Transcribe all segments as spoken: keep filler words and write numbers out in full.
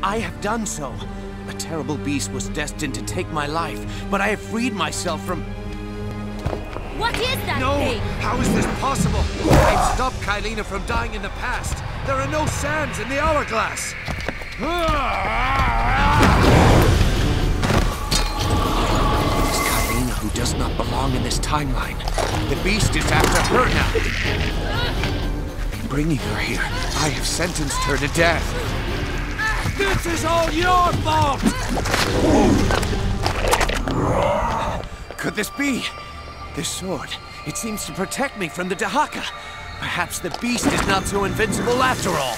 I have done so. A terrible beast was destined to take my life, but I have freed myself from... What is that No! thing? How is this possible? I've stopped Kylina from dying in the past. There are no sands in the hourglass. It's Kylina who does not belong in this timeline. The beast is after her now. In bringing her here, I have sentenced her to death. This is all your fault! Could this be? This sword, it seems to protect me from the Dahaka. Perhaps the beast is not so invincible after all.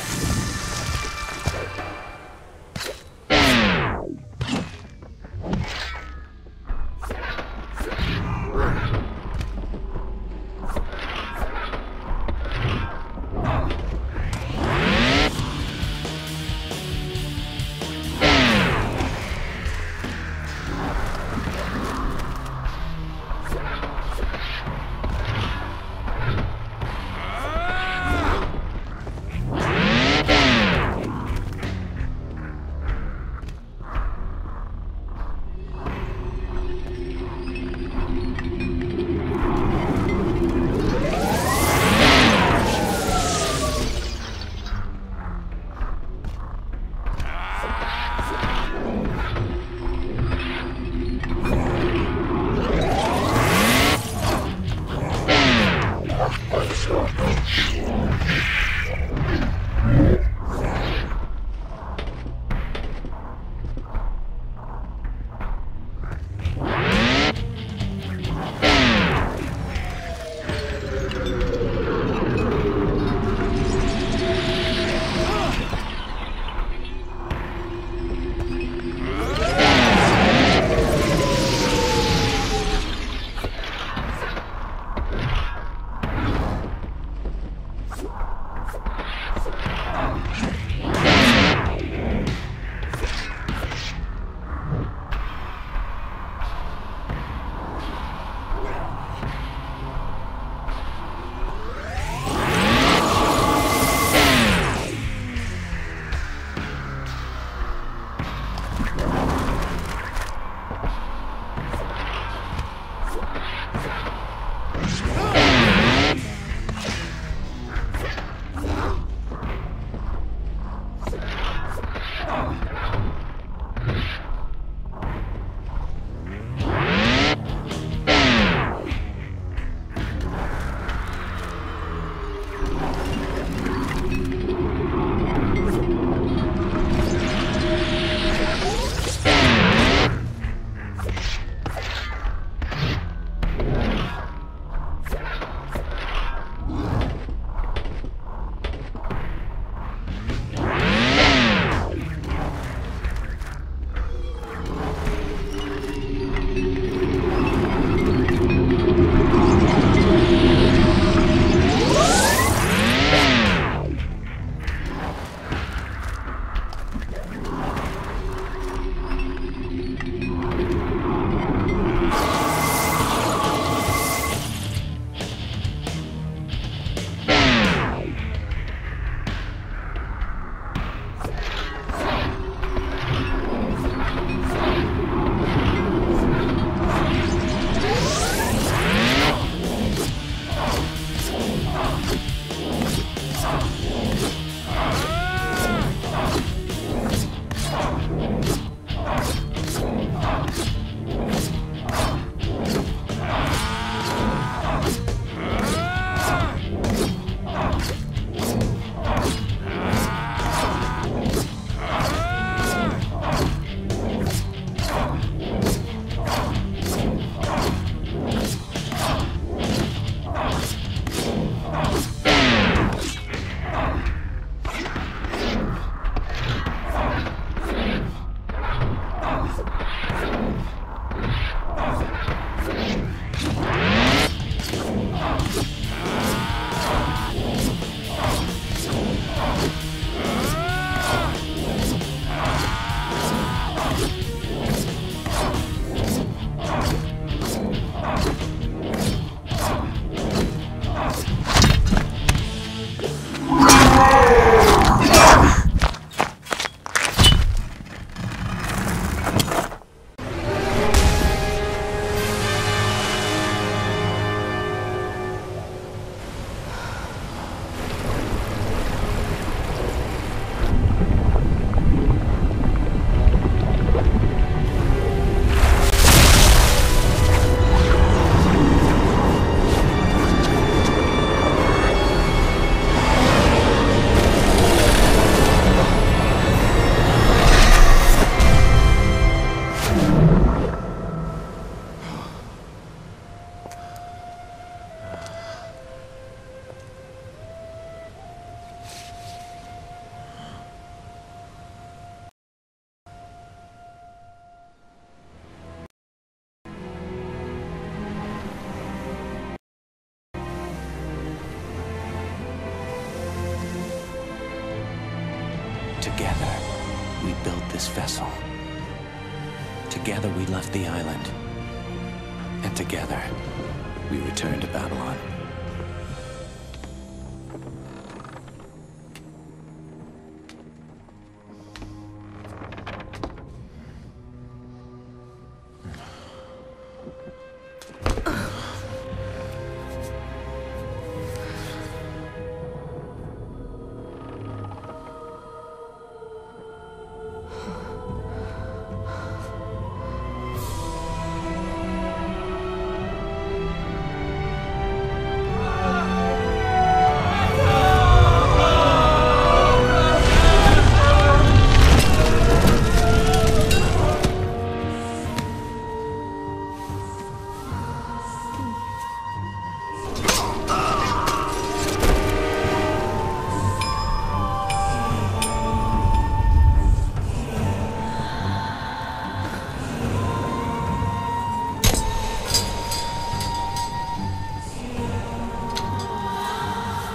this vessel. Together we left the island. And together, we returned to Babylon.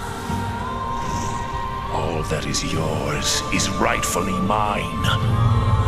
That is yours is rightfully mine.